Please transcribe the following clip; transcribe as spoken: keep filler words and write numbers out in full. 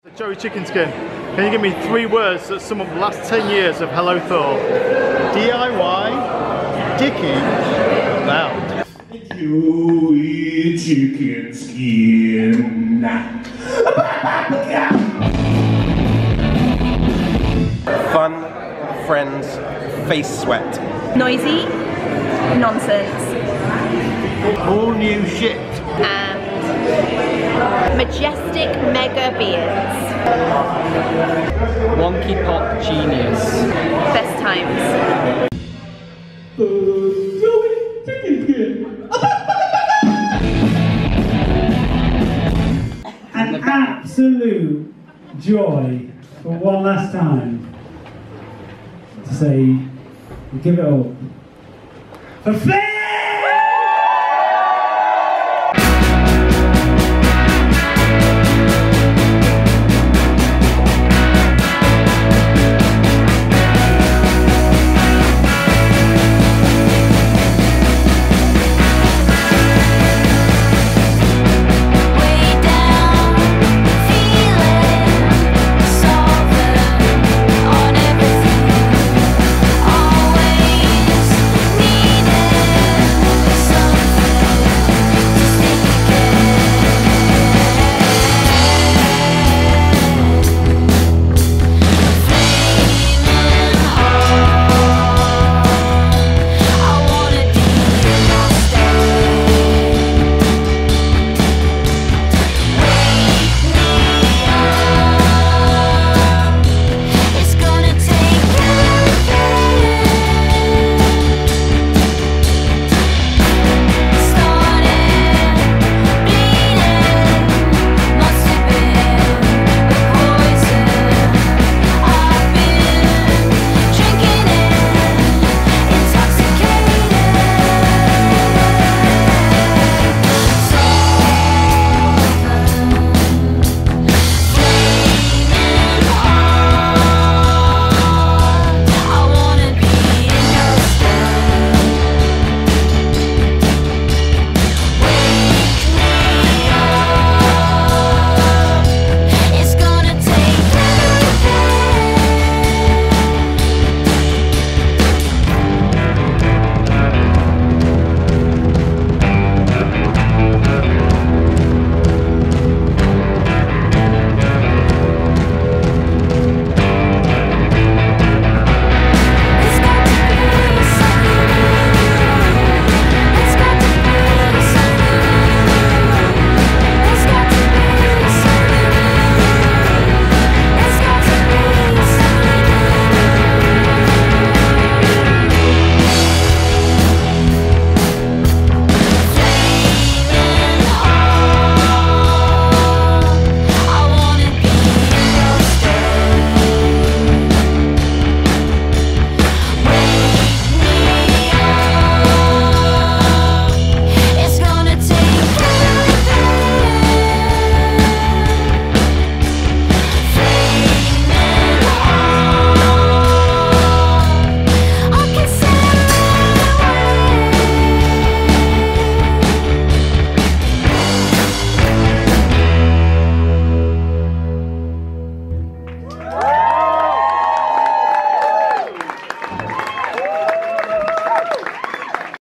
Joey Chickenskin, can you give me three words that sum up the last ten years of Hello Thor? D I Y, dicky, loud. Joey Chickenskin. Fun, friends, face sweat. Noisy, nonsense. All new shit. And majestic mega beards. Wonky pop genius. Best times. An absolute joy for one last time to say, give it up for Faith!